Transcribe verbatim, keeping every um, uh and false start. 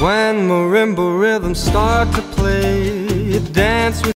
When marimba rhythms start to play, you dance with